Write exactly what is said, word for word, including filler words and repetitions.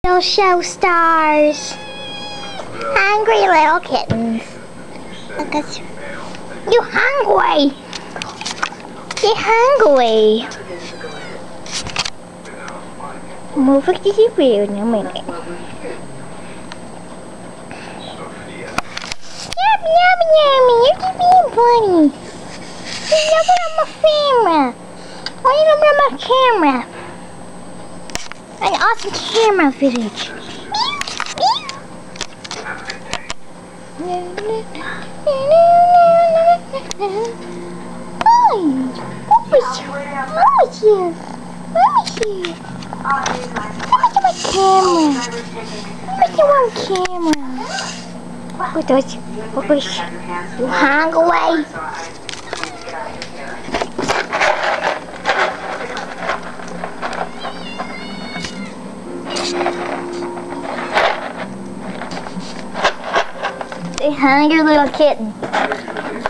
Little show stars. Hungry little kittens. Look at you. You hungry? You hungry? Move it to the rear in a minute. Yummy, yummy, yummy. You're just being funny. You know what on my camera. Why you don't on my camera? An awesome camera footage. Hi, Mommy's here. Mommy's here. Mommy's here. Look at my camera. Look at my camera. What does? What does? You hang away. Say hi, your little kitten.